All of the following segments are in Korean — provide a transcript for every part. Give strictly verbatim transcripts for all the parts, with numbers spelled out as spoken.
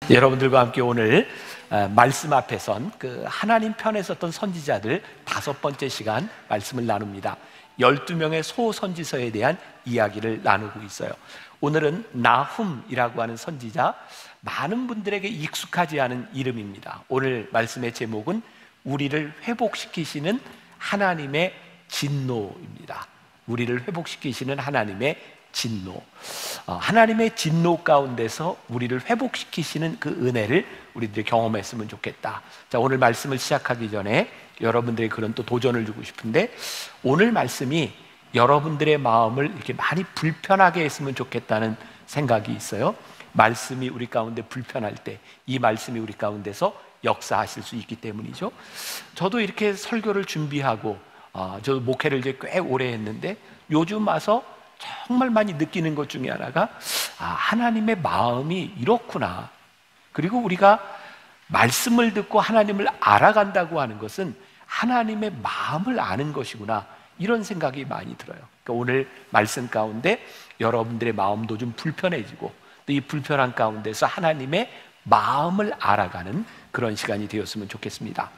여러분들과 함께 오늘 말씀 앞에 선 그 하나님 편에 섰던 선지자들 다섯 번째 시간 말씀을 나눕니다. 열두 명의 소선지서에 대한 이야기를 나누고 있어요. 오늘은 나훔이라고 하는 선지자, 많은 분들에게 익숙하지 않은 이름입니다. 오늘 말씀의 제목은 우리를 회복시키시는 하나님의 진노입니다. 우리를 회복시키시는 하나님의 진노. 하나님의 진노 가운데서 우리를 회복시키시는 그 은혜를 우리들이 경험했으면 좋겠다. 자, 오늘 말씀을 시작하기 전에 여러분들의 그런 또 도전을 주고 싶은데, 오늘 말씀이 여러분들의 마음을 이렇게 많이 불편하게 했으면 좋겠다는 생각이 있어요. 말씀이 우리 가운데 불편할 때 이 말씀이 우리 가운데서 역사하실 수 있기 때문이죠. 저도 이렇게 설교를 준비하고 어, 저도 목회를 이제 꽤 오래 했는데, 요즘 와서 정말 많이 느끼는 것 중에 하나가 아, 하나님의 마음이 이렇구나. 그리고 우리가 말씀을 듣고 하나님을 알아간다고 하는 것은 하나님의 마음을 아는 것이구나, 이런 생각이 많이 들어요. 그러니까 오늘 말씀 가운데 여러분들의 마음도 좀 불편해지고, 또 이 불편한 가운데서 하나님의 마음을 알아가는 그런 시간이 되었으면 좋겠습니다.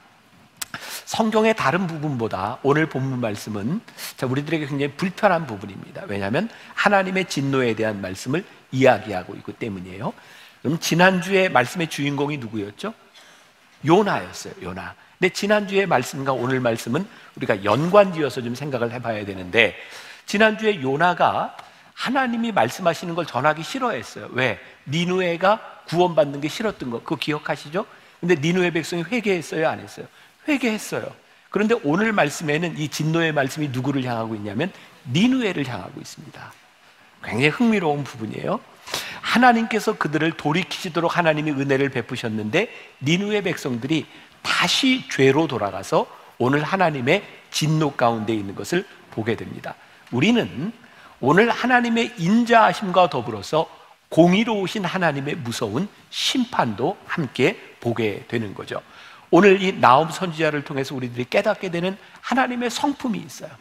성경의 다른 부분보다 오늘 본문 말씀은 자, 우리들에게 굉장히 불편한 부분입니다. 왜냐하면 하나님의 진노에 대한 말씀을 이야기하고 있기 때문이에요. 그럼 지난주에 말씀의 주인공이 누구였죠? 요나였어요. 요나. 근데 지난주의 말씀과 오늘 말씀은 우리가 연관지어서 좀 생각을 해봐야 되는데, 지난주에 요나가 하나님이 말씀하시는 걸 전하기 싫어했어요. 왜? 니누에가 구원받는 게 싫었던 거, 그거 기억하시죠? 근데 니누의 백성이 회개했어요, 안 했어요? 회개했어요. 그런데 오늘 말씀에는 이 진노의 말씀이 누구를 향하고 있냐면 니누에를 향하고 있습니다. 굉장히 흥미로운 부분이에요. 하나님께서 그들을 돌이키시도록 하나님이 은혜를 베푸셨는데, 니누의 백성들이 다시 죄로 돌아가서 오늘 하나님의 진노 가운데 있는 것을 보게 됩니다. 우리는 오늘 하나님의 인자하심과 더불어서 공의로우신 하나님의 무서운 심판도 함께 보게 되는 거죠. 오늘 이 나훔 선지자를 통해서 우리들이 깨닫게 되는 하나님의 성품이 있어요.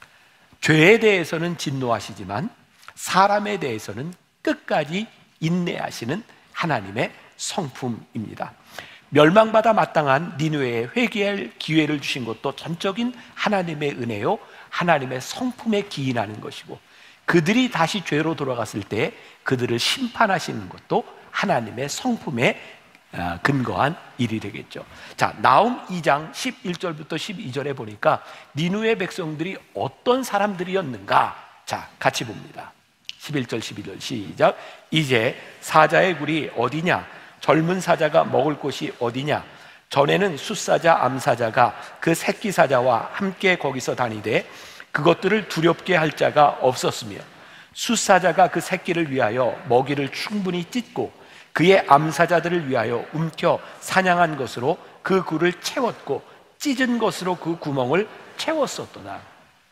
죄에 대해서는 진노하시지만 사람에 대해서는 끝까지 인내하시는 하나님의 성품입니다. 멸망받아 마땅한 니느웨에 회개할 기회를 주신 것도 전적인 하나님의 은혜요, 하나님의 성품에 기인하는 것이고, 그들이 다시 죄로 돌아갔을 때 그들을 심판하시는 것도 하나님의 성품에 근거한 일이 되겠죠. 자, 나훔 이 장 십일 절부터 십이 절에 보니까 니느웨 백성들이 어떤 사람들이었는가? 자, 같이 봅니다. 십일 절 십이 절 시작. 이제 사자의 굴이 어디냐? 젊은 사자가 먹을 곳이 어디냐? 전에는 숫사자 암사자가 그 새끼 사자와 함께 거기서 다니되 그것들을 두렵게 할 자가 없었으며, 숫사자가 그 새끼를 위하여 먹이를 충분히 찢고 그의 암사자들을 위하여 움켜 사냥한 것으로 그 굴을 채웠고 찢은 것으로 그 구멍을 채웠었도다.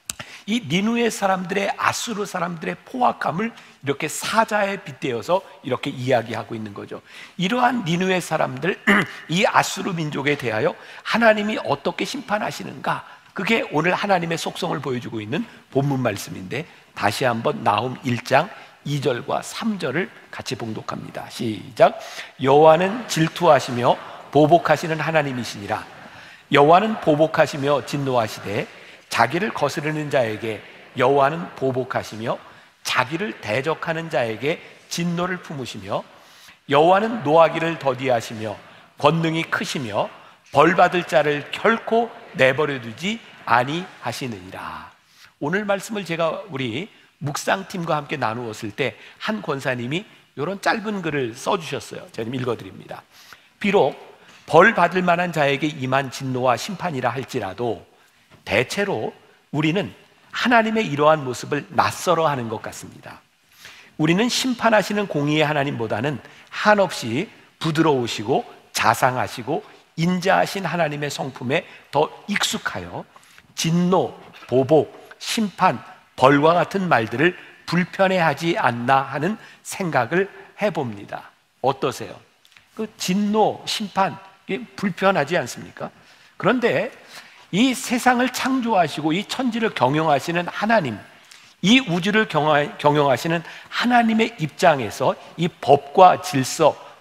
이 니느웨 사람들의, 아수르 사람들의 포악함을 이렇게 사자에 빗대어서 이렇게 이야기하고 있는 거죠. 이러한 니느웨 사람들, 이 아수르 민족에 대하여 하나님이 어떻게 심판하시는가, 그게 오늘 하나님의 속성을 보여주고 있는 본문 말씀인데, 다시 한번 나훔 일 장 이 절과 삼 절을 같이 봉독합니다. 시작. 여호와는 질투하시며 보복하시는 하나님이시니라. 여호와는 보복하시며 진노하시되 자기를 거스르는 자에게 여호와는 보복하시며 자기를 대적하는 자에게 진노를 품으시며, 여호와는 노하기를 더디하시며 권능이 크시며 벌받을 자를 결코 내버려 두지 아니하시느니라. 오늘 말씀을 제가 우리 묵상팀과 함께 나누었을 때 한 권사님이 이런 짧은 글을 써주셨어요. 제가 좀 읽어드립니다. 비록 벌 받을 만한 자에게 임한 진노와 심판이라 할지라도 대체로 우리는 하나님의 이러한 모습을 낯설어 하는 것 같습니다. 우리는 심판하시는 공의의 하나님보다는 한없이 부드러우시고 자상하시고 인자하신 하나님의 성품에 더 익숙하여 진노, 보복, 심판, 벌과 같은 말들을 불편해하지 않나 하는 생각을 해봅니다. 어떠세요? 그 진노, 심판, 이게 불편하지 않습니까? 그런데 이 세상을 창조하시고 이 천지를 경영하시는 하나님, 이 우주를 경영하시는 하나님의 입장에서 이 법과 질서,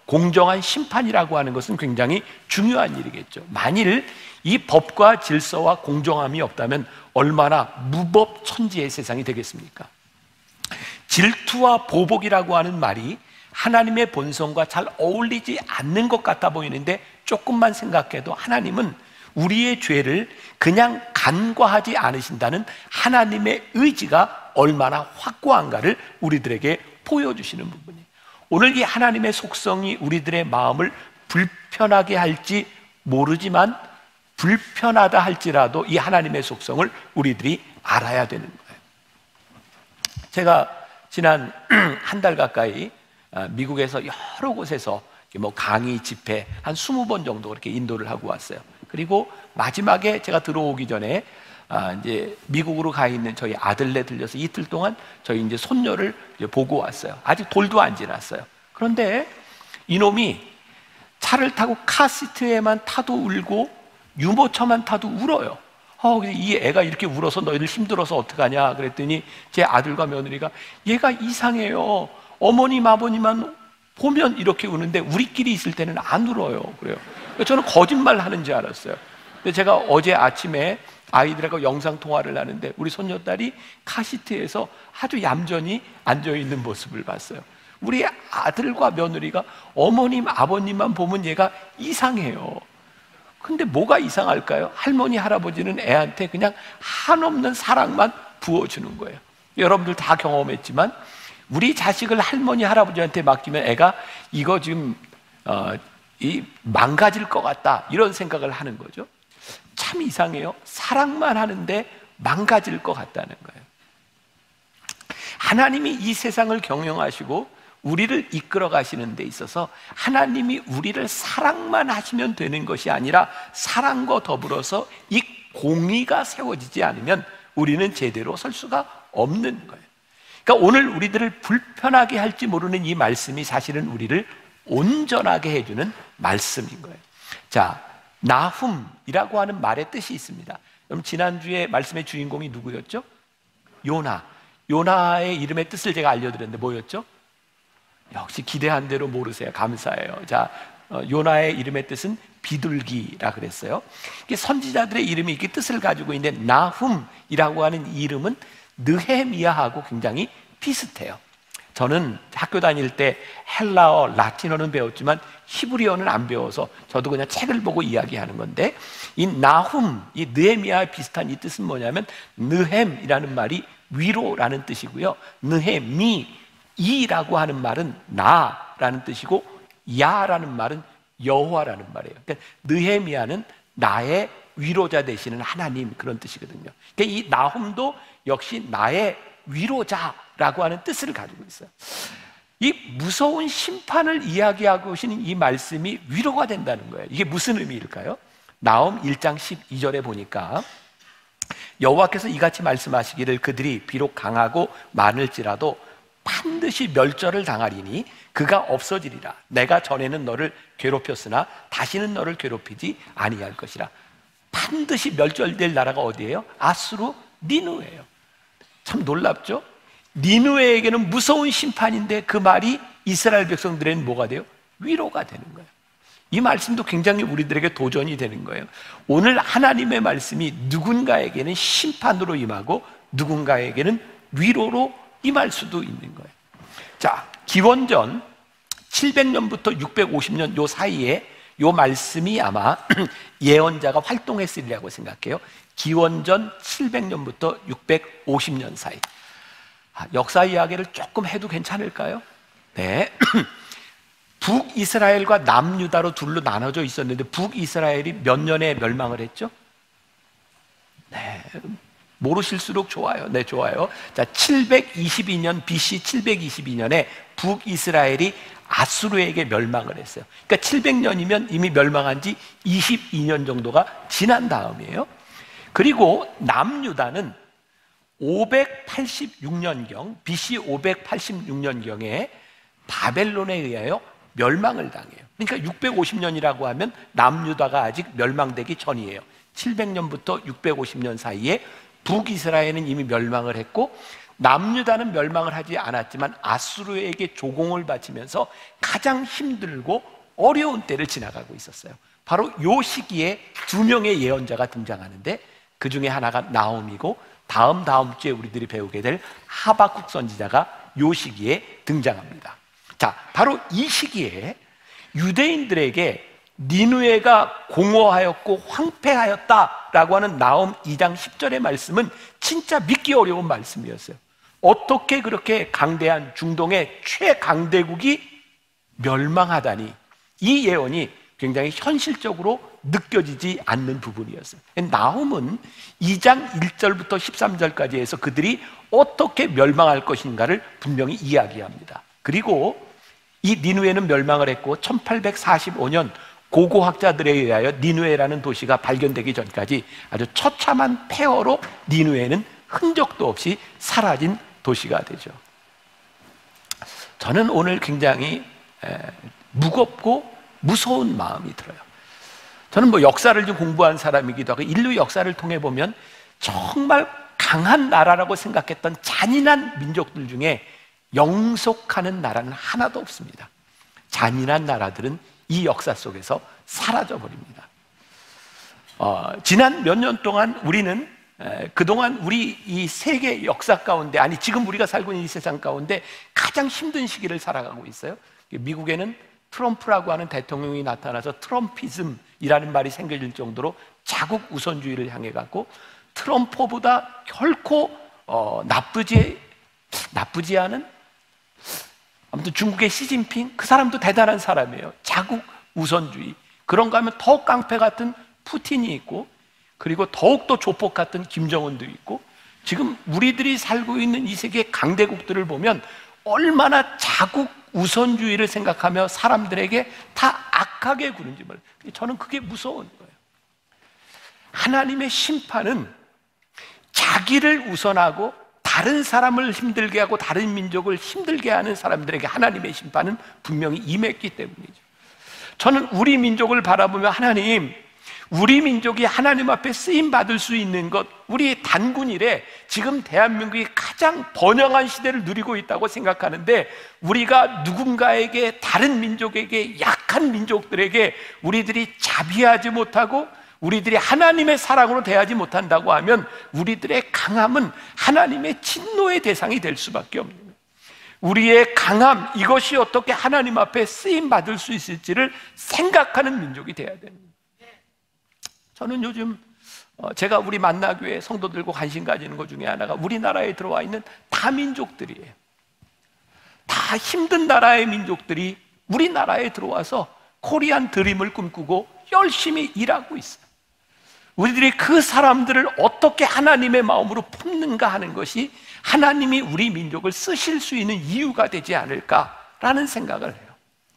공정한 심판이라고 하는 것은 굉장히 중요한 일이겠죠. 만일 이 법과 질서와 공정함이 없다면 얼마나 무법천지의 세상이 되겠습니까? 질투와 보복이라고 하는 말이 하나님의 본성과 잘 어울리지 않는 것 같아 보이는데, 조금만 생각해도 하나님은 우리의 죄를 그냥 간과하지 않으신다는 하나님의 의지가 얼마나 확고한가를 우리들에게 보여주시는 부분이에요. 오늘 이 하나님의 속성이 우리들의 마음을 불편하게 할지 모르지만, 불편하다 할지라도 이 하나님의 속성을 우리들이 알아야 되는 거예요. 제가 지난 한 달 가까이 미국에서 여러 곳에서 뭐 강의, 집회 한 스무 번 정도 그렇게 인도를 하고 왔어요. 그리고 마지막에 제가 들어오기 전에 아, 이제 미국으로 가 있는 저희 아들네 들려서 이틀 동안 저희 이제 손녀를 이제 보고 왔어요. 아직 돌도 안 지났어요. 그런데 이놈이 차를 타고 카시트에만 타도 울고 유모차만 타도 울어요. 어, 이 애가 이렇게 울어서 너희들 힘들어서 어떡하냐 그랬더니 제 아들과 며느리가 얘가 이상해요. 어머님 아버님만 보면 이렇게 우는데 우리끼리 있을 때는 안 울어요. 그래요. 저는 거짓말 하는 줄 알았어요. 근데 제가 어제 아침에 아이들하고 영상 통화를 하는데 우리 손녀딸이 카시트에서 아주 얌전히 앉아있는 모습을 봤어요. 우리 아들과 며느리가 어머님 아버님만 보면 얘가 이상해요. 근데 뭐가 이상할까요? 할머니 할아버지는 애한테 그냥 한없는 사랑만 부어주는 거예요. 여러분들 다 경험했지만 우리 자식을 할머니 할아버지한테 맡기면 애가 이거 지금 어, 이 망가질 것 같다 이런 생각을 하는 거죠. 참 이상해요. 사랑만 하는데 망가질 것 같다는 거예요. 하나님이 이 세상을 경영하시고 우리를 이끌어 가시는 데 있어서 하나님이 우리를 사랑만 하시면 되는 것이 아니라 사랑과 더불어서 이 공의가 세워지지 않으면 우리는 제대로 설 수가 없는 거예요. 그러니까 오늘 우리들을 불편하게 할지 모르는 이 말씀이 사실은 우리를 온전하게 해주는 말씀인 거예요. 자, 나훔이라고 하는 말의 뜻이 있습니다. 그럼 지난주에 말씀의 주인공이 누구였죠? 요나. 요나의 이름의 뜻을 제가 알려드렸는데 뭐였죠? 역시 기대한 대로 모르세요. 감사해요. 자, 어, 요나의 이름의 뜻은 비둘기라 그랬어요. 이게 선지자들의 이름이 이렇게 뜻을 가지고 있는데 나훔이라고 하는 이름은 느헤미야하고 굉장히 비슷해요. 저는 학교 다닐 때 헬라어, 라틴어는 배웠지만 히브리어는 안 배워서 저도 그냥 책을 보고 이야기하는 건데, 이 나훔, 이 느헤미야와 비슷한 이 뜻은 뭐냐면 느헴이라는 말이 위로라는 뜻이고요. 느헤미 이라고 하는 말은 나라는 뜻이고 야라는 말은 여호와라는 말이에요. 그러니까 느헤미야는 나의 위로자 되시는 하나님 그런 뜻이거든요. 그러니까 이 나훔도 역시 나의 위로자라고 하는 뜻을 가지고 있어요. 이 무서운 심판을 이야기하고 계시는 이 말씀이 위로가 된다는 거예요. 이게 무슨 의미일까요? 나훔 일 장 십이 절에 보니까 여호와께서 이같이 말씀하시기를 그들이 비록 강하고 많을지라도 반드시 멸절을 당하리니 그가 없어지리라. 내가 전에는 너를 괴롭혔으나 다시는 너를 괴롭히지 아니할 것이라. 반드시 멸절될 나라가 어디예요? 아수르 니느웨예요. 참 놀랍죠? 니느웨에게는 무서운 심판인데 그 말이 이스라엘 백성들에게는 뭐가 돼요? 위로가 되는 거예요. 이 말씀도 굉장히 우리들에게 도전이 되는 거예요. 오늘 하나님의 말씀이 누군가에게는 심판으로 임하고 누군가에게는 위로로 임할 수도 있는 거예요. 자, 기원전 칠백 년부터 육백오십 년 요 사이에 요 말씀이 아마 예언자가 활동했으리라고 생각해요. 기원전 칠백 년부터 육백오십 년 사이. 아, 역사 이야기를 조금 해도 괜찮을까요? 네. 북이스라엘과 남유다로 둘로 나눠져 있었는데 북이스라엘이 몇 년에 멸망을 했죠? 네. 모르실수록 좋아요. 네, 좋아요. 자, 칠백이십이 년 비씨 칠백이십이 년에 북이스라엘이 아수르에게 멸망을 했어요. 그러니까 칠백 년이면 이미 멸망한 지 이십이 년 정도가 지난 다음이에요. 그리고 남유다는 오백팔십육 년경 비씨 오백팔십육 년경에 바벨론에 의하여 멸망을 당해요. 그러니까 육백오십 년이라고 하면 남유다가 아직 멸망되기 전이에요. 칠백 년부터 육백오십 년 사이에 북이스라엘은 이미 멸망을 했고 남유다는 멸망을 하지 않았지만 아수르에게 조공을 바치면서 가장 힘들고 어려운 때를 지나가고 있었어요. 바로 이 시기에 두 명의 예언자가 등장하는데 그 중에 하나가 나홈이고 다음 다음 주에 우리들이 배우게 될 하박국 선지자가 이 시기에 등장합니다. 자, 바로 이 시기에 유대인들에게 니느웨가 공허하였고 황폐하였다라고 하는 나홈 이 장 십 절의 말씀은 진짜 믿기 어려운 말씀이었어요. 어떻게 그렇게 강대한 중동의 최강대국이 멸망하다니, 이 예언이 굉장히 현실적으로 느껴지지 않는 부분이었어요. 나홈은 이 장 일 절부터 십삼 절까지 해서 그들이 어떻게 멸망할 것인가를 분명히 이야기합니다. 그리고 이 니느웨는 멸망을 했고 천팔백사십오 년 고고학자들에 의하여 니느웨라는 도시가 발견되기 전까지 아주 처참한 폐허로 니느웨는 흔적도 없이 사라진 도시가 되죠. 저는 오늘 굉장히 무겁고 무서운 마음이 들어요. 저는 뭐 역사를 좀 공부한 사람이기도 하고 인류 역사를 통해 보면 정말 강한 나라라고 생각했던 잔인한 민족들 중에 영속하는 나라는 하나도 없습니다. 잔인한 나라들은 이 역사 속에서 사라져버립니다. 어, 지난 몇 년 동안 우리는 에, 그동안 우리 이 세계 역사 가운데, 아니 지금 우리가 살고 있는 이 세상 가운데 가장 힘든 시기를 살아가고 있어요. 미국에는 트럼프라고 하는 대통령이 나타나서 트럼피즘이라는 말이 생겨질 정도로 자국 우선주의를 향해 갔고, 트럼프보다 결코 어, 나쁘지 나쁘지 않은, 아무튼 중국의 시진핑, 그 사람도 대단한 사람이에요. 자국 우선주의. 그런가 하면 더욱 깡패 같은 푸틴이 있고, 그리고 더욱더 조폭 같은 김정은도 있고, 지금 우리들이 살고 있는 이 세계 강대국들을 보면 얼마나 자국 우선주의를 생각하며 사람들에게 다 악하게 구는지 몰라요. 저는 그게 무서운 거예요. 하나님의 심판은 자기를 우선하고 다른 사람을 힘들게 하고 다른 민족을 힘들게 하는 사람들에게 하나님의 심판은 분명히 임했기 때문이죠. 저는 우리 민족을 바라보며, 하나님, 우리 민족이 하나님 앞에 쓰임 받을 수 있는 것, 우리 단군 이래 지금 대한민국이 가장 번영한 시대를 누리고 있다고 생각하는데, 우리가 누군가에게, 다른 민족에게, 약한 민족들에게 우리들이 자비하지 못하고 우리들이 하나님의 사랑으로 대하지 못한다고 하면 우리들의 강함은 하나님의 진노의 대상이 될 수밖에 없는 거예요. 우리의 강함, 이것이 어떻게 하나님 앞에 쓰임 받을 수 있을지를 생각하는 민족이 돼야 됩니다. 저는 요즘 제가 우리 만나교회 성도들과 관심 가지는 것 중에 하나가 우리나라에 들어와 있는 다민족들이에요. 다 힘든 나라의 민족들이 우리나라에 들어와서 코리안 드림을 꿈꾸고 열심히 일하고 있어요. 우리들이 그 사람들을 어떻게 하나님의 마음으로 품는가 하는 것이 하나님이 우리 민족을 쓰실 수 있는 이유가 되지 않을까라는 생각을 해요.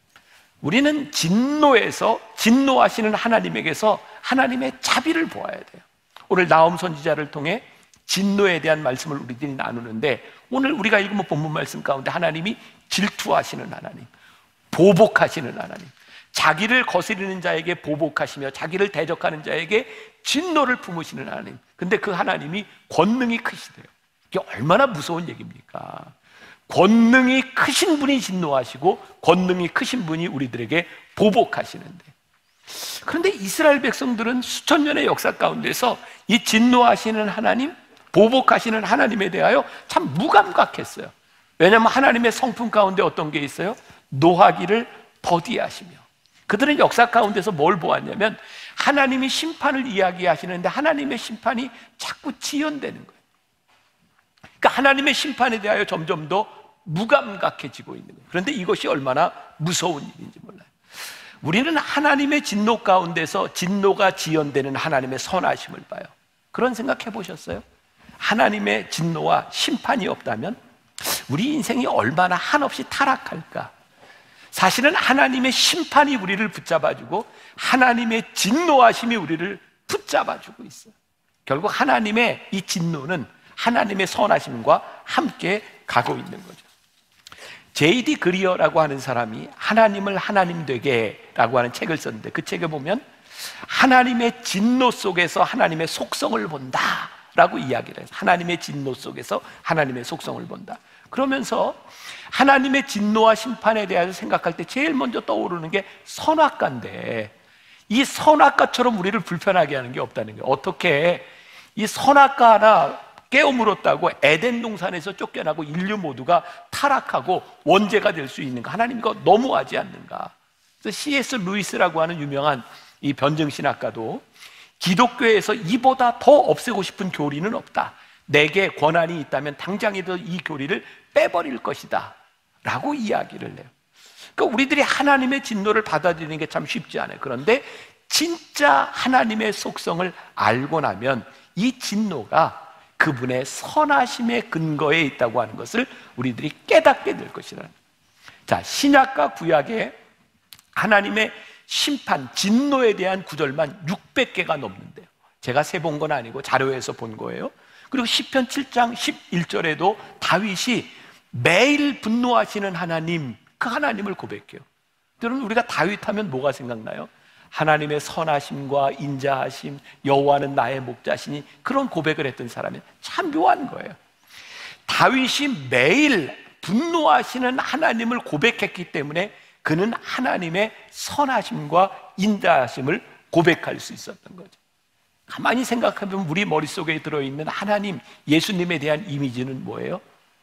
우리는 진노에서, 진노하시는 하나님에게서 하나님의 자비를 보아야 돼요. 오늘 나홈 선지자를 통해 진노에 대한 말씀을 우리들이 나누는데, 오늘 우리가 읽은 본문 말씀 가운데 하나님이 질투하시는 하나님, 보복하시는 하나님, 자기를 거스리는 자에게 보복하시며 자기를 대적하는 자에게 진노를 품으시는 하나님. 근데 그 하나님이 권능이 크시대요. 이게 얼마나 무서운 얘기입니까? 권능이 크신 분이 진노하시고 권능이 크신 분이 우리들에게 보복하시는데, 그런데 이스라엘 백성들은 수천 년의 역사 가운데서 이 진노하시는 하나님, 보복하시는 하나님에 대하여 참 무감각했어요. 왜냐하면 하나님의 성품 가운데 어떤 게 있어요? 노하기를 더디하시며. 그들은 역사 가운데서 뭘 보았냐면 하나님이 심판을 이야기하시는데 하나님의 심판이 자꾸 지연되는 거예요. 그러니까 하나님의 심판에 대하여 점점 더 무감각해지고 있는 거예요. 그런데 이것이 얼마나 무서운 일인지 몰라요. 우리는 하나님의 진노 가운데서 진노가 지연되는 하나님의 선하심을 봐요. 그런 생각 해보셨어요? 하나님의 진노와 심판이 없다면 우리 인생이 얼마나 한없이 타락할까? 사실은 하나님의 심판이 우리를 붙잡아주고 하나님의 진노하심이 우리를 붙잡아주고 있어요. 결국 하나님의 이 진노는 하나님의 선하심과 함께 가고 있는 거죠. 제이 디 그리어라고 하는 사람이 하나님을 하나님 되게 라고 하는 책을 썼는데, 그 책에 보면 하나님의 진노 속에서 하나님의 속성을 본다 라고 이야기를 해요. 하나님의 진노 속에서 하나님의 속성을 본다. 그러면서 하나님의 진노와 심판에 대해서 생각할 때 제일 먼저 떠오르는 게 선악과인데, 이 선악과처럼 우리를 불편하게 하는 게 없다는 거예요. 어떻게 이 선악과 하나 깨어물었다고 에덴 동산에서 쫓겨나고 인류 모두가 타락하고 원죄가 될 수 있는가? 하나님 이거 너무하지 않는가? 그래서 씨 에스 루이스라고 하는 유명한 이 변증신학가도 기독교에서 이보다 더 없애고 싶은 교리는 없다. 내게 권한이 있다면 당장이라도 이 교리를 빼버릴 것이다 라고 이야기를 해요. 그러니까 우리들이 하나님의 진노를 받아들이는 게 참 쉽지 않아요. 그런데 진짜 하나님의 속성을 알고 나면 이 진노가 그분의 선하심의 근거에 있다고 하는 것을 우리들이 깨닫게 될 것이라는 거예요. 자, 신약과 구약에 하나님의 심판, 진노에 대한 구절만 육백 개가 넘는데요. 제가 세본 건 아니고 자료에서 본 거예요. 그리고 시편 칠 장 십일 절에도 다윗이 매일 분노하시는 하나님, 그 하나님을 고백해요. 여러분, 우리가 다윗 하면 뭐가 생각나요? 하나님의 선하심과 인자하심, 여호와는 나의 목자시니, 그런 고백을 했던 사람이 참 묘한 거예요. 다윗이 매일 분노하시는 하나님을 고백했기 때문에 그는 하나님의 선하심과 인자하심을 고백할 수 있었던 거죠. 가만히 생각하면 우리 머릿속에 들어있는 하나님, 예수님에 대한 이미지는 뭐예요?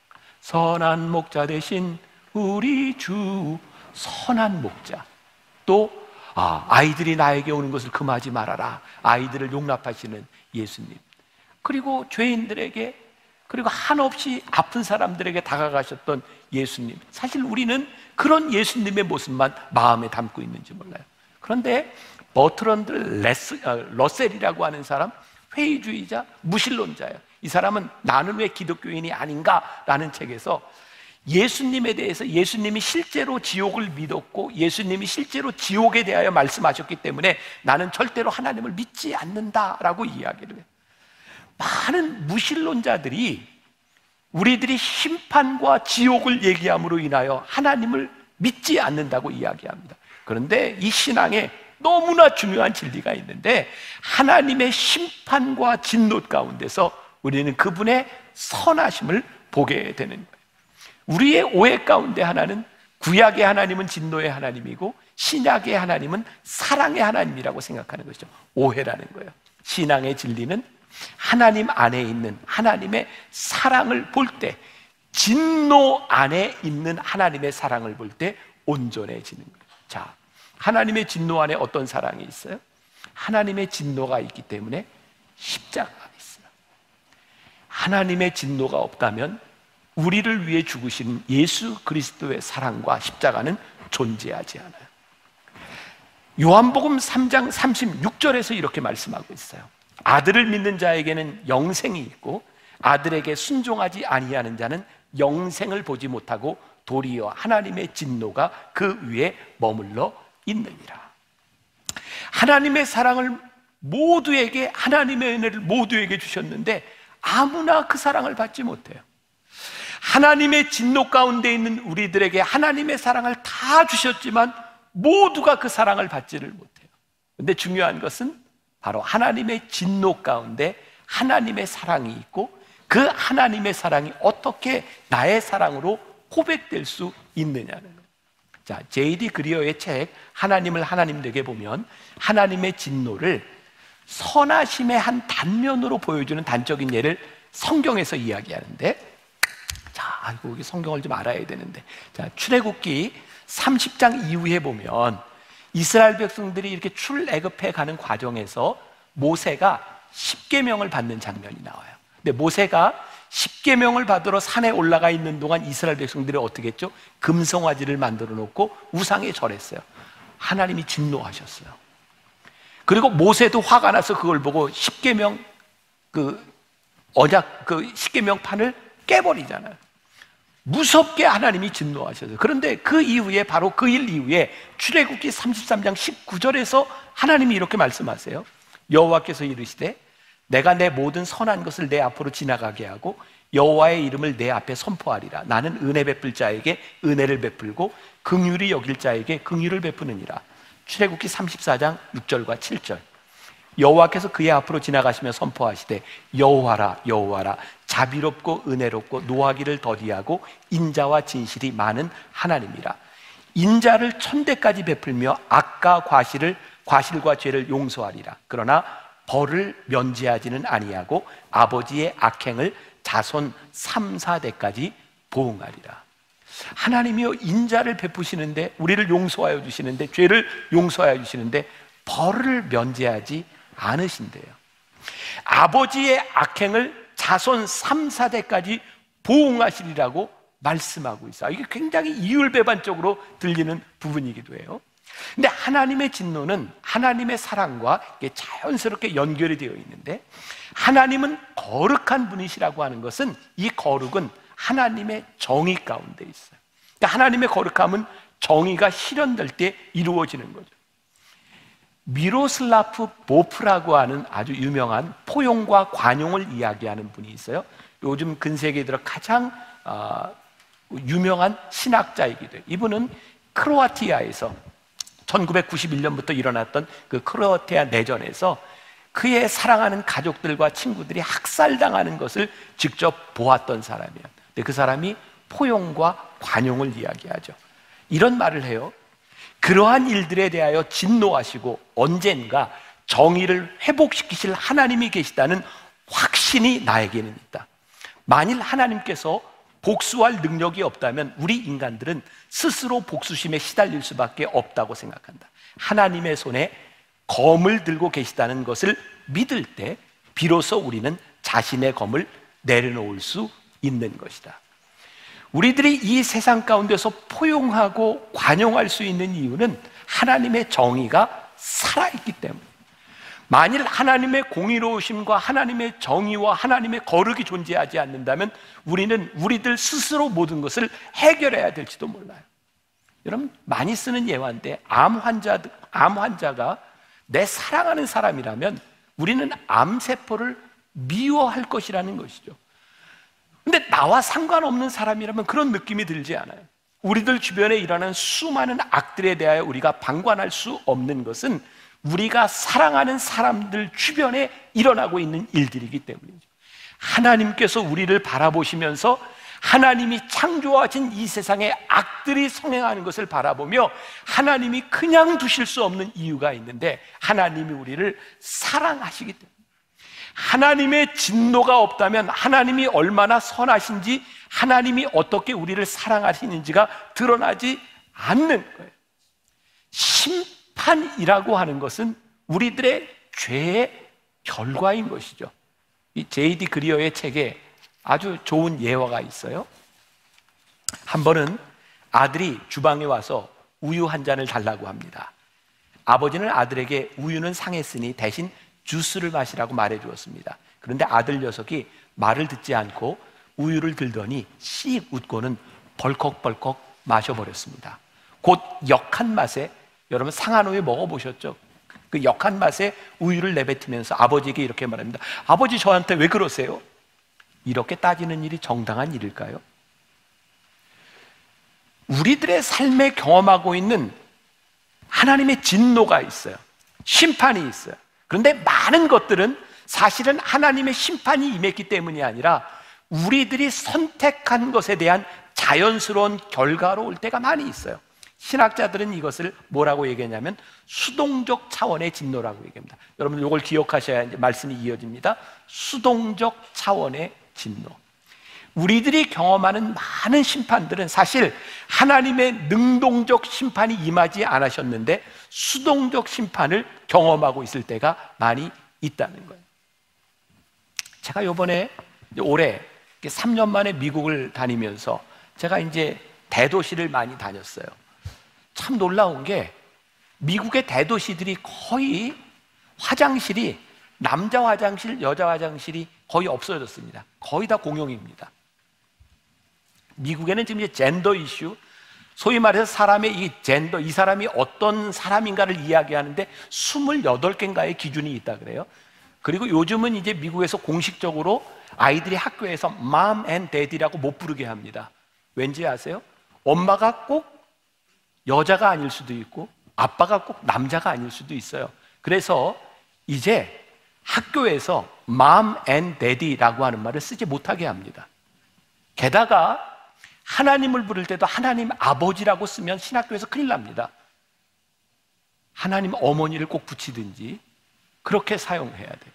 선한 목자 대신 우리 주, 선한 목자. 또 아, 아이들이 나에게 오는 것을 금하지 말아라. 아이들을 용납하시는 예수님. 그리고 죄인들에게, 그리고 한없이 아픈 사람들에게 다가가셨던 예수님. 사실 우리는 그런 예수님의 모습만 마음에 담고 있는지 몰라요. 그런데 버트런드 레스, 어, 러셀이라고 하는 사람, 회의주의자, 무신론자예요. 이 사람은 나는 왜 기독교인이 아닌가라는 책에서 예수님에 대해서, 예수님이 실제로 지옥을 믿었고 예수님이 실제로 지옥에 대하여 말씀하셨기 때문에 나는 절대로 하나님을 믿지 않는다라고 이야기를 해요. 많은 무신론자들이 우리들이 심판과 지옥을 얘기함으로 인하여 하나님을 믿지 않는다고 이야기합니다. 그런데 이 신앙에 너무나 중요한 진리가 있는데, 하나님의 심판과 진노 가운데서 우리는 그분의 선하심을 보게 되는 거예요. 우리의 오해 가운데 하나는 구약의 하나님은 진노의 하나님이고 신약의 하나님은 사랑의 하나님이라고 생각하는 것이죠. 오해라는 거예요. 신앙의 진리는 하나님 안에 있는 하나님의 사랑을 볼 때, 진노 안에 있는 하나님의 사랑을 볼 때 온전해지는 거예요. 자, 하나님의 진노 안에 어떤 사랑이 있어요? 하나님의 진노가 있기 때문에 십자가가 있어요. 하나님의 진노가 없다면 우리를 위해 죽으신 예수 그리스도의 사랑과 십자가는 존재하지 않아요. 요한복음 삼 장 삼십육 절에서 이렇게 말씀하고 있어요. 아들을 믿는 자에게는 영생이 있고 아들에게 순종하지 아니하는 자는 영생을 보지 못하고 도리어 하나님의 진노가 그 위에 머물러 있느니라. 하나님의 사랑을 모두에게, 하나님의 은혜를 모두에게 주셨는데 아무나 그 사랑을 받지 못해요. 하나님의 진노 가운데 있는 우리들에게 하나님의 사랑을 다 주셨지만 모두가 그 사랑을 받지를 못해요. 그런데 중요한 것은 바로 하나님의 진노 가운데 하나님의 사랑이 있고 그 하나님의 사랑이 어떻게 나의 사랑으로 고백될 수 있느냐는 거예요. 자, 제이 디 그리어의 책 하나님을 하나님되게 보면 하나님의 진노를 선하심의 한 단면으로 보여주는 단적인 예를 성경에서 이야기하는데, 자, 아이고, 여기 성경을 좀 알아야 되는데, 자, 출애굽기 삼십 장 이후에 보면 이스라엘 백성들이 이렇게 출애굽해 가는 과정에서 모세가 십계명을 받는 장면이 나와요. 근데 모세가 십계명을 받으러 산에 올라가 있는 동안 이스라엘 백성들이 어떻게 했죠? 금송아지를 만들어 놓고 우상에 절했어요. 하나님이 진노하셨어요. 그리고 모세도 화가 나서 그걸 보고 십계명 그 언약 그 십계명판을 깨버리잖아요. 무섭게 하나님이 진노하셔서. 그런데 그 이후에, 바로 그 일 이후에 출애굽기 삼십삼 장 십구 절에서 하나님이 이렇게 말씀하세요. 여호와께서 이르시되 내가 내 모든 선한 것을 내 앞으로 지나가게 하고 여호와의 이름을 내 앞에 선포하리라. 나는 은혜 베풀 자에게 은혜를 베풀고 긍휼히 여길 자에게 긍휼을 베푸느니라. 출애굽기 삼십사 장 육 절과 칠 절. 여호와께서 그의 앞으로 지나가시며 선포하시되 여호와라 여호와라 자비롭고 은혜롭고 노하기를 더디하고 인자와 진실이 많은 하나님이라. 인자를 천대까지 베풀며 악과 과실을 과실과 죄를 용서하리라. 그러나 벌을 면제하지는 아니하고 아버지의 악행을 자손 삼, 사대까지 보응하리라. 하나님이요 인자를 베푸시는데, 우리를 용서하여 주시는데, 죄를 용서하여 주시는데 벌을 면제하지 않으신대요. 아버지의 악행을 자손 삼, 사대까지 보응하시리라고 말씀하고 있어요. 이게 굉장히 이율배반적으로 들리는 부분이기도 해요. 근데 하나님의 진노는 하나님의 사랑과 자연스럽게 연결이 되어 있는데, 하나님은 거룩한 분이시라고 하는 것은, 이 거룩은 하나님의 정의 가운데 있어요. 그러니까 하나님의 거룩함은 정의가 실현될 때 이루어지는 거죠. 미로슬라프 보프라고 하는 아주 유명한 포용과 관용을 이야기하는 분이 있어요. 요즘 근세기에 들어 가장 어, 유명한 신학자이기도 해요. 이분은 크로아티아에서 천구백구십일 년부터 일어났던 그 크로아티아 내전에서 그의 사랑하는 가족들과 친구들이 학살당하는 것을 직접 보았던 사람이에요. 근데 그 사람이 포용과 관용을 이야기하죠. 이런 말을 해요. 그러한 일들에 대하여 진노하시고 언젠가 정의를 회복시키실 하나님이 계시다는 확신이 나에게는 있다. 만일 하나님께서 복수할 능력이 없다면 우리 인간들은 스스로 복수심에 시달릴 수밖에 없다고 생각한다. 하나님의 손에 검을 들고 계시다는 것을 믿을 때 비로소 우리는 자신의 검을 내려놓을 수 있는 것이다. 우리들이 이 세상 가운데서 포용하고 관용할 수 있는 이유는 하나님의 정의가 살아있기 때문입니다. 만일 하나님의 공의로우심과 하나님의 정의와 하나님의 거룩이 존재하지 않는다면 우리는 우리들 스스로 모든 것을 해결해야 될지도 몰라요. 여러분, 많이 쓰는 예화인데, 암 환자, 암 환자가 내 사랑하는 사람이라면 우리는 암세포를 미워할 것이라는 것이죠. 근데 나와 상관없는 사람이라면 그런 느낌이 들지 않아요. 우리들 주변에 일어나는 수많은 악들에 대하여 우리가 방관할 수 없는 것은 우리가 사랑하는 사람들 주변에 일어나고 있는 일들이기 때문이죠. 하나님께서 우리를 바라보시면서 하나님이 창조하신 이 세상에 악들이 성행하는 것을 바라보며 하나님이 그냥 두실 수 없는 이유가 있는데, 하나님이 우리를 사랑하시기 때문에. 하나님의 진노가 없다면 하나님이 얼마나 선하신지, 하나님이 어떻게 우리를 사랑하시는지가 드러나지 않는 거예요. 심판이라고 하는 것은 우리들의 죄의 결과인 것이죠. 이 제이 디 그리어의 책에 아주 좋은 예화가 있어요. 한 번은 아들이 주방에 와서 우유 한 잔을 달라고 합니다. 아버지는 아들에게 우유는 상했으니 대신 주스를 마시라고 말해 주었습니다. 그런데 아들 녀석이 말을 듣지 않고 우유를 들더니 씩 웃고는 벌컥벌컥 마셔버렸습니다. 곧 역한 맛에, 여러분 상한 우유 먹어보셨죠? 그 역한 맛에 우유를 내뱉으면서 아버지에게 이렇게 말합니다. 아버지, 저한테 왜 그러세요? 이렇게 따지는 일이 정당한 일일까요? 우리들의 삶에 경험하고 있는 하나님의 진노가 있어요. 심판이 있어요. 그런데 많은 것들은 사실은 하나님의 심판이 임했기 때문이 아니라 우리들이 선택한 것에 대한 자연스러운 결과로 올 때가 많이 있어요. 신학자들은 이것을 뭐라고 얘기하냐면 수동적 차원의 진노라고 얘기합니다. 여러분, 이걸 기억하셔야 이제 말씀이 이어집니다. 수동적 차원의 진노. 우리들이 경험하는 많은 심판들은 사실 하나님의 능동적 심판이 임하지 않으셨는데 수동적 심판을 경험하고 있을 때가 많이 있다는 거예요. 제가 이번에 올해 삼 년 만에 미국을 다니면서 제가 이제 대도시를 많이 다녔어요. 참 놀라운 게 미국의 대도시들이 거의 화장실이 남자 화장실, 여자 화장실이 거의 없어졌습니다. 거의 다 공용입니다. 미국에는 지금 이제 젠더 이슈, 소위 말해서 사람의 이 젠더, 이 사람이 어떤 사람인가를 이야기하는데 스물여덟 개인가의 기준이 있다 그래요. 그리고 요즘은 이제 미국에서 공식적으로 아이들이 학교에서 mom and daddy라고 못 부르게 합니다. 왠지 아세요? 엄마가 꼭 여자가 아닐 수도 있고 아빠가 꼭 남자가 아닐 수도 있어요. 그래서 이제 학교에서 mom and daddy라고 하는 말을 쓰지 못하게 합니다. 게다가 하나님을 부를 때도 하나님 아버지라고 쓰면 신학교에서 큰일 납니다. 하나님 어머니를 꼭 붙이든지 그렇게 사용해야 돼요.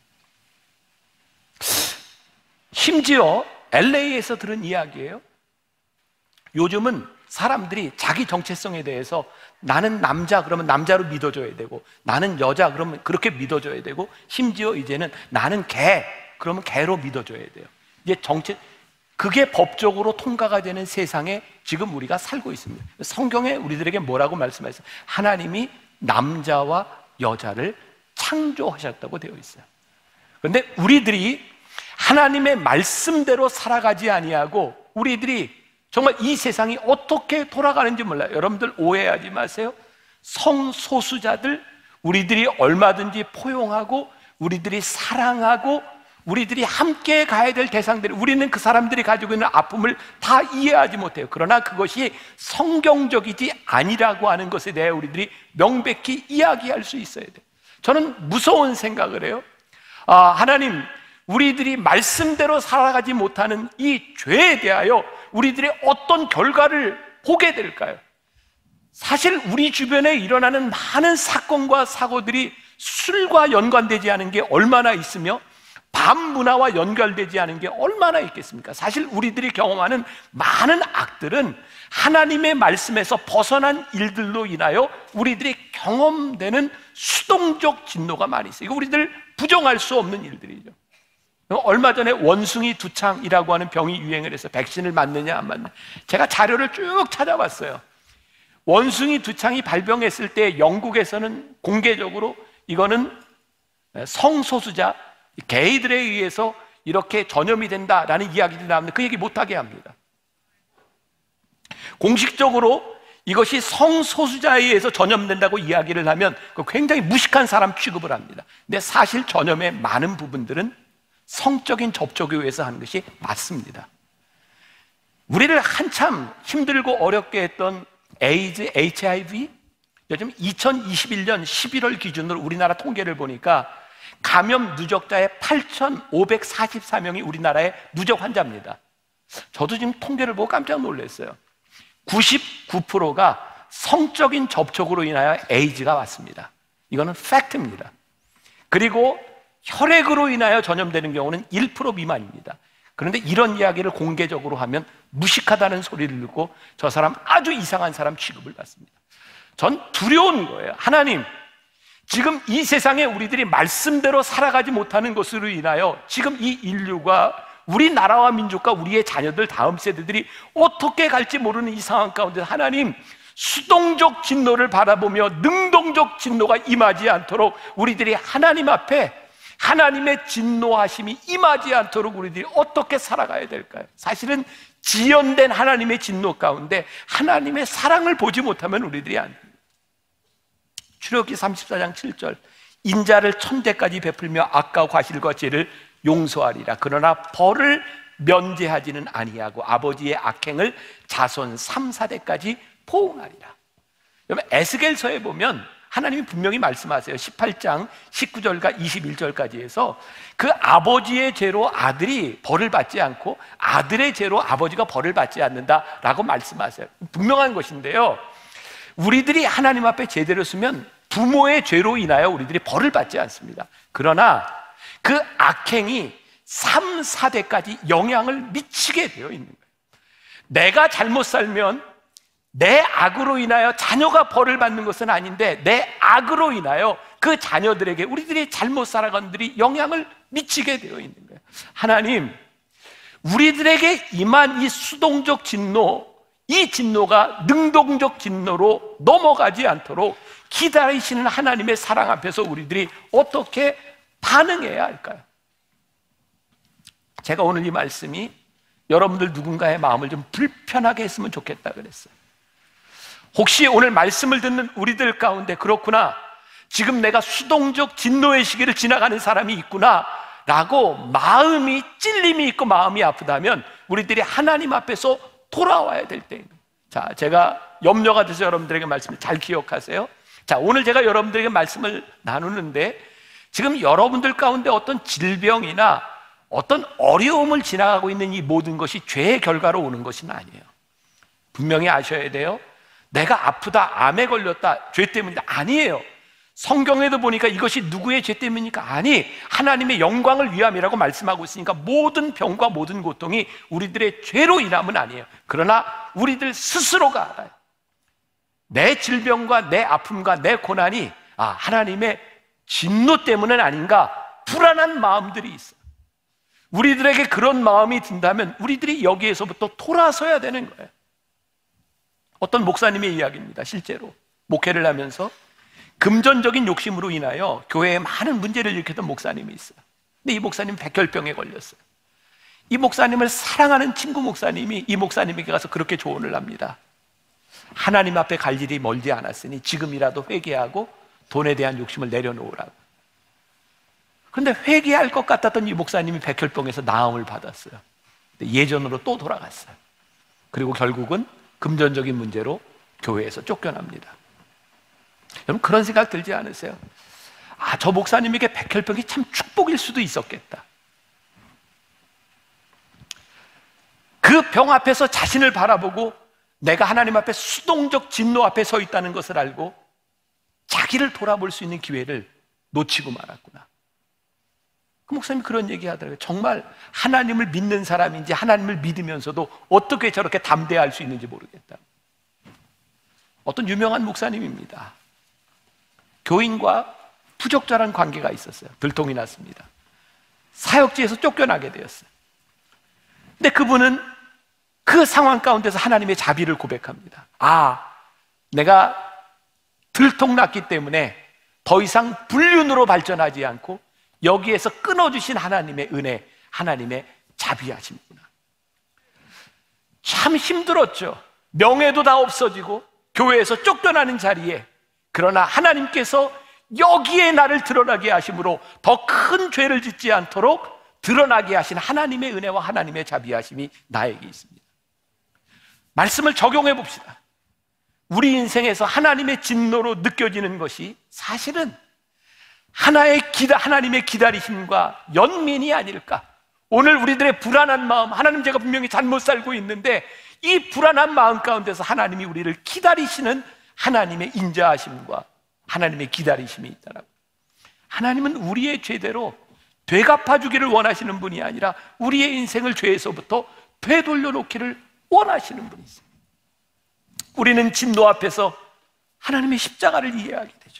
심지어 엘에이에서 들은 이야기예요. 요즘은 사람들이 자기 정체성에 대해서 나는 남자 그러면 남자로 믿어줘야 되고, 나는 여자 그러면 그렇게 믿어줘야 되고, 심지어 이제는 나는 개 그러면 개로 믿어줘야 돼요. 이제 정체, 그게 법적으로 통과가 되는 세상에 지금 우리가 살고 있습니다. 성경에 우리들에게 뭐라고 말씀하셨어요? 하나님이 남자와 여자를 창조하셨다고 되어 있어요. 그런데 우리들이 하나님의 말씀대로 살아가지 아니하고, 우리들이 정말 이 세상이 어떻게 돌아가는지 몰라요. 여러분들 오해하지 마세요. 성소수자들 우리들이 얼마든지 포용하고, 우리들이 사랑하고, 우리들이 함께 가야 될 대상들, 우리는 그 사람들이 가지고 있는 아픔을 다 이해하지 못해요. 그러나 그것이 성경적이지 아니라고 하는 것에 대해 우리들이 명백히 이야기할 수 있어야 돼요. 저는 무서운 생각을 해요. 아, 하나님, 우리들이 말씀대로 살아가지 못하는 이 죄에 대하여 우리들이 어떤 결과를 보게 될까요? 사실 우리 주변에 일어나는 많은 사건과 사고들이 술과 연관되지 않은 게 얼마나 있으며 반문화와 연결되지 않은 게 얼마나 있겠습니까? 사실 우리들이 경험하는 많은 악들은 하나님의 말씀에서 벗어난 일들로 인하여 우리들이 경험되는 수동적 진노가 많이 있어요. 이거 우리들 부정할 수 없는 일들이죠. 얼마 전에 원숭이 두창이라고 하는 병이 유행을 해서 백신을 맞느냐 안 맞느냐, 제가 자료를 쭉 찾아봤어요. 원숭이 두창이 발병했을 때 영국에서는 공개적으로 이거는 성소수자 게이들에 의해서 이렇게 전염이 된다라는 이야기들이 나오는데 그 얘기 못하게 합니다. 공식적으로 이것이 성소수자에 의해서 전염된다고 이야기를 하면 굉장히 무식한 사람 취급을 합니다. 근데 사실 전염의 많은 부분들은 성적인 접촉에 의해서 하는 것이 맞습니다. 우리를 한참 힘들고 어렵게 했던 에이즈, 에이치아이브이, 요즘 이천이십일 년 십일월 기준으로 우리나라 통계를 보니까 감염 누적자의 팔천오백사십사 명이 우리나라의 누적 환자입니다. 저도 지금 통계를 보고 깜짝 놀랐어요. 구십구 퍼센트가 성적인 접촉으로 인하여 에이즈가 왔습니다. 이거는 팩트입니다. 그리고 혈액으로 인하여 전염되는 경우는 일 퍼센트 미만입니다. 그런데 이런 이야기를 공개적으로 하면 무식하다는 소리를 듣고 저 사람 아주 이상한 사람 취급을 받습니다. 전 두려운 거예요. 하나님, 지금 이 세상에 우리들이 말씀대로 살아가지 못하는 것으로 인하여 지금 이 인류가, 우리나라와 민족과 우리의 자녀들, 다음 세대들이 어떻게 갈지 모르는 이 상황 가운데 하나님, 수동적 진노를 바라보며 능동적 진노가 임하지 않도록 우리들이 하나님 앞에 하나님의 진노하심이 임하지 않도록 우리들이 어떻게 살아가야 될까요? 사실은 지연된 하나님의 진노 가운데 하나님의 사랑을 보지 못하면 우리들이 안 됩니다. 출애굽기 삼십사 장 칠 절, 인자를 천대까지 베풀며 악과 과실과 죄를 용서하리라. 그러나 벌을 면제하지는 아니하고 아버지의 악행을 자손 삼, 사 대까지 포옹하리라. 여러분, 에스겔서에 보면 하나님이 분명히 말씀하세요. 십팔 장 십구 절과 이십일 절까지 해서 그 아버지의 죄로 아들이 벌을 받지 않고 아들의 죄로 아버지가 벌을 받지 않는다라고 말씀하세요. 분명한 것인데요, 우리들이 하나님 앞에 제대로 쓰면 부모의 죄로 인하여 우리들이 벌을 받지 않습니다. 그러나 그 악행이 삼, 사 대까지 영향을 미치게 되어 있는 거예요. 내가 잘못 살면 내 악으로 인하여 자녀가 벌을 받는 것은 아닌데 내 악으로 인하여 그 자녀들에게, 우리들이 잘못 살아간 들이 영향을 미치게 되어 있는 거예요. 하나님, 우리들에게 임한 이 수동적 진노, 이 진노가 능동적 진노로 넘어가지 않도록 기다리시는 하나님의 사랑 앞에서 우리들이 어떻게 반응해야 할까요? 제가 오늘 이 말씀이 여러분들 누군가의 마음을 좀 불편하게 했으면 좋겠다 그랬어요. 혹시 오늘 말씀을 듣는 우리들 가운데 그렇구나, 지금 내가 수동적 진노의 시기를 지나가는 사람이 있구나 라고 마음이 찔림이 있고 마음이 아프다면 우리들이 하나님 앞에서 돌아와야 될 때입니다. 자, 제가 염려가 돼서 여러분들에게 말씀을 잘 기억하세요. 자, 오늘 제가 여러분들에게 말씀을 나누는데 지금 여러분들 가운데 어떤 질병이나 어떤 어려움을 지나가고 있는 이 모든 것이 죄의 결과로 오는 것은 아니에요. 분명히 아셔야 돼요. 내가 아프다, 암에 걸렸다, 죄 때문이다. 아니에요. 성경에도 보니까 이것이 누구의 죄 때문입니까? 아니, 하나님의 영광을 위함이라고 말씀하고 있으니까 모든 병과 모든 고통이 우리들의 죄로 인함은 아니에요. 그러나 우리들 스스로가 알아요. 내 질병과 내 아픔과 내 고난이 아, 하나님의 진노 때문은 아닌가 불안한 마음들이 있어요. 우리들에게 그런 마음이 든다면 우리들이 여기에서부터 돌아서야 되는 거예요. 어떤 목사님의 이야기입니다. 실제로 목회를 하면서 금전적인 욕심으로 인하여 교회에 많은 문제를 일으켰던 목사님이 있어요. 근데 이 목사님 백혈병에 걸렸어요. 이 목사님을 사랑하는 친구 목사님이 이 목사님에게 가서 그렇게 조언을 합니다. 하나님 앞에 갈 일이 멀지 않았으니 지금이라도 회개하고 돈에 대한 욕심을 내려놓으라고. 그런데 회개할 것 같았던 이 목사님이 백혈병에서 나음을 받았어요. 예전으로 또 돌아갔어요. 그리고 결국은 금전적인 문제로 교회에서 쫓겨납니다. 여러분 그런 생각 들지 않으세요? 아, 저 목사님에게 백혈병이 참 축복일 수도 있었겠다. 그 병 앞에서 자신을 바라보고 내가 하나님 앞에 수동적 진노 앞에 서 있다는 것을 알고 자기를 돌아볼 수 있는 기회를 놓치고 말았구나. 그 목사님이 그런 얘기 하더라고요. 정말 하나님을 믿는 사람인지 하나님을 믿으면서도 어떻게 저렇게 담대할 수 있는지 모르겠다. 어떤 유명한 목사님입니다. 교인과 부적절한 관계가 있었어요. 들통이 났습니다. 사역지에서 쫓겨나게 되었어요. 근데 그분은 그 상황 가운데서 하나님의 자비를 고백합니다. 아, 내가 들통났기 때문에 더 이상 불륜으로 발전하지 않고 여기에서 끊어주신 하나님의 은혜, 하나님의 자비하심이구나. 참 힘들었죠. 명예도 다 없어지고 교회에서 쫓겨나는 자리에, 그러나 하나님께서 여기에 나를 드러나게 하심으로 더 큰 죄를 짓지 않도록 드러나게 하신 하나님의 은혜와 하나님의 자비하심이 나에게 있습니다. 말씀을 적용해 봅시다. 우리 인생에서 하나님의 진노로 느껴지는 것이 사실은 하나의 기다, 하나님의 기다리심과 연민이 아닐까. 오늘 우리들의 불안한 마음, 하나님 제가 분명히 잘못 살고 있는데 이 불안한 마음 가운데서 하나님이 우리를 기다리시는 하나님의 인자하심과 하나님의 기다리심이 있다라고. 하나님은 우리의 죄대로 되갚아주기를 원하시는 분이 아니라 우리의 인생을 죄에서부터 되돌려 놓기를 원하시는 분이세요. 우리는 진노 앞에서 하나님의 십자가를 이해하게 되죠.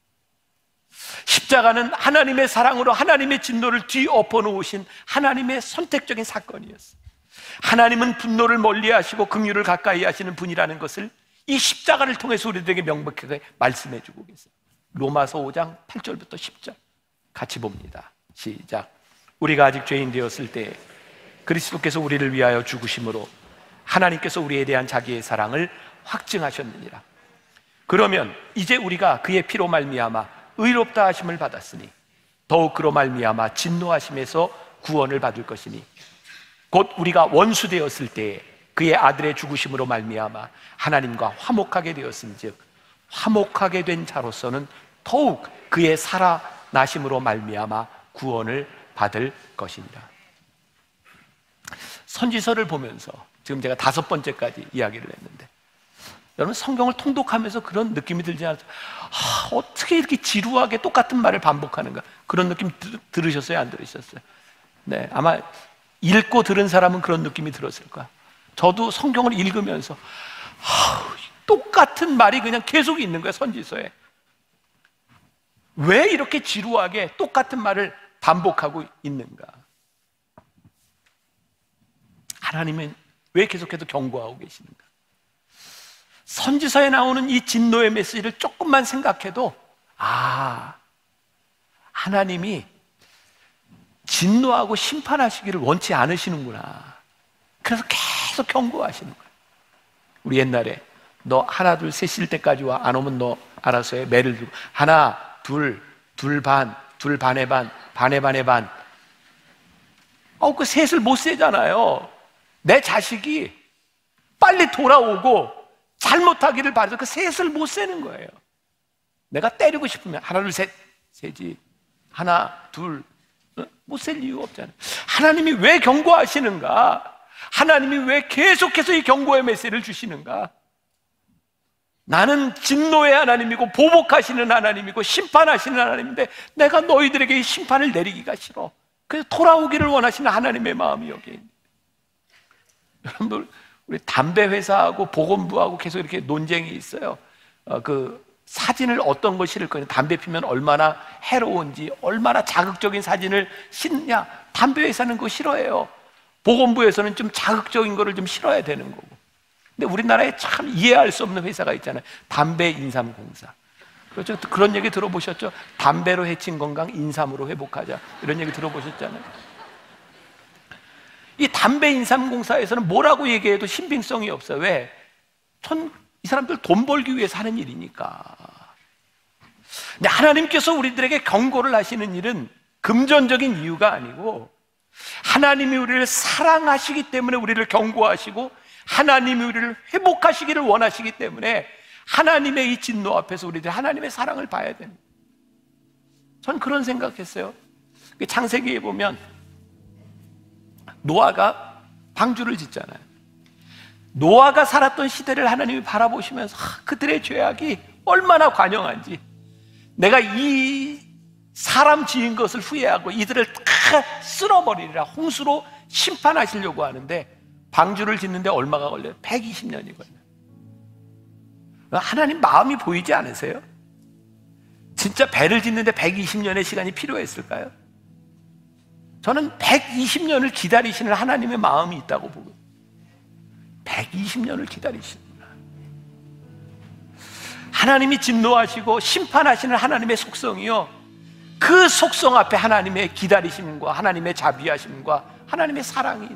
십자가는 하나님의 사랑으로 하나님의 진노를 뒤엎어 놓으신 하나님의 선택적인 사건이었어요. 하나님은 분노를 멀리하시고 긍휼을 가까이 하시는 분이라는 것을 이 십자가를 통해서 우리들에게 명백하게 말씀해 주고 계세요. 로마서 오 장 팔 절부터 십 절 같이 봅니다. 시작. 우리가 아직 죄인 되었을 때 그리스도께서 우리를 위하여 죽으심으로 하나님께서 우리에 대한 자기의 사랑을 확증하셨느니라. 그러면 이제 우리가 그의 피로 말미암아 의롭다 하심을 받았으니 더욱 그로 말미암아 진노하심에서 구원을 받을 것이니 곧 우리가 원수 되었을 때에 그의 아들의 죽으심으로 말미암아 하나님과 화목하게 되었은즉 화목하게 된 자로서는 더욱 그의 살아나심으로 말미암아 구원을 받을 것이니라. 선지서를 보면서 지금 제가 다섯 번째까지 이야기를 했는데 여러분 성경을 통독하면서 그런 느낌이 들지 않았어요? 아, 어떻게 이렇게 지루하게 똑같은 말을 반복하는가? 그런 느낌 들, 들으셨어요? 안 들으셨어요? 네, 아마 읽고 들은 사람은 그런 느낌이 들었을 거야. 저도 성경을 읽으면서 아, 똑같은 말이 그냥 계속 있는 거예요. 선지서에. 왜 이렇게 지루하게 똑같은 말을 반복하고 있는가? 하나님은 왜 계속해서 경고하고 계시는가? 선지서에 나오는 이 진노의 메시지를 조금만 생각해도 아, 하나님이 진노하고 심판하시기를 원치 않으시는구나. 그래서 계속 경고하시는 거예요. 우리 옛날에 너 하나 둘 셋 쉴 때까지 와. 안 오면 너 알아서 해. 매를 들고 하나 둘, 둘 반, 둘 반의 반, 반의 반의 반. 어, 그 셋을 못 세잖아요. 내 자식이 빨리 돌아오고 잘못하기를 바라서 그 셋을 못 세는 거예요. 내가 때리고 싶으면 하나 둘 셋 세지. 하나, 둘, 못 셀 이유가 없잖아요. 하나님이 왜 경고하시는가? 하나님이 왜 계속해서 이 경고의 메시지를 주시는가? 나는 진노의 하나님이고 보복하시는 하나님이고 심판하시는 하나님인데 내가 너희들에게 이 심판을 내리기가 싫어. 그래서 돌아오기를 원하시는 하나님의 마음이 여기에 있는. 여러분들, 우리 담배 회사하고 보건부하고 계속 이렇게 논쟁이 있어요. 어, 그 사진을 어떤 걸 실을 거냐, 담배 피면 얼마나 해로운지, 얼마나 자극적인 사진을 싣냐. 담배 회사는 그거 싫어해요. 보건부에서는 좀 자극적인 거를 좀 싫어야 되는 거고. 근데 우리나라에 참 이해할 수 없는 회사가 있잖아요. 담배 인삼공사. 그렇죠? 그런 얘기 들어보셨죠? 담배로 해친 건강 인삼으로 회복하자, 이런 얘기 들어보셨잖아요. 이 담배 인삼공사에서는 뭐라고 얘기해도 신빙성이 없어요. 왜? 전 이 사람들 돈 벌기 위해서 하는 일이니까. 근데 하나님께서 우리들에게 경고를 하시는 일은 금전적인 이유가 아니고 하나님이 우리를 사랑하시기 때문에 우리를 경고하시고 하나님이 우리를 회복하시기를 원하시기 때문에 하나님의 이 진노 앞에서 우리들 하나님의 사랑을 봐야 됩니다. 전 그런 생각했어요. 창세기에 보면 노아가 방주를 짓잖아요. 노아가 살았던 시대를 하나님이 바라보시면서 아, 그들의 죄악이 얼마나 관영한지, 내가 이 사람 지은 것을 후회하고 이들을 다 쓸어버리리라, 홍수로 심판하시려고 하는데 방주를 짓는데 얼마가 걸려요? 백이십 년이 걸려요. 하나님 마음이 보이지 않으세요? 진짜 배를 짓는데 백이십 년의 시간이 필요했을까요? 저는 백이십 년을 기다리시는 하나님의 마음이 있다고 보고, 백이십 년을 기다리시는구나. 하나님이 진노하시고 심판하시는 하나님의 속성이요, 그 속성 앞에 하나님의 기다리심과 하나님의 자비하심과 하나님의 사랑이,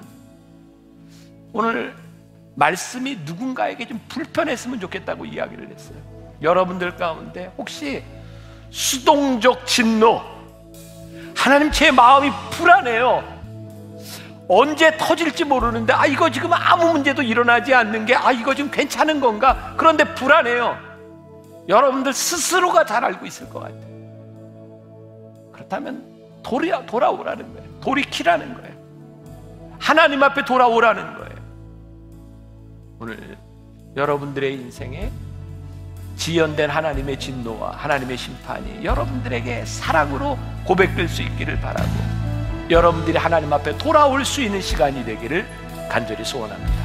오늘 말씀이 누군가에게 좀 불편했으면 좋겠다고 이야기를 했어요. 여러분들 가운데 혹시 수동적 진노, 하나님 제 마음이 불안해요, 언제 터질지 모르는데 아 이거 지금 아무 문제도 일어나지 않는 게 아 이거 지금 괜찮은 건가, 그런데 불안해요. 여러분들 스스로가 잘 알고 있을 것 같아요. 그렇다면 돌이, 돌아오라는 거예요. 돌이키라는 거예요. 하나님 앞에 돌아오라는 거예요. 오늘 여러분들의 인생에 지연된 하나님의 진노와 하나님의 심판이 여러분들에게 사랑으로 고백될 수 있기를 바라고, 여러분들이 하나님 앞에 돌아올 수 있는 시간이 되기를 간절히 소원합니다.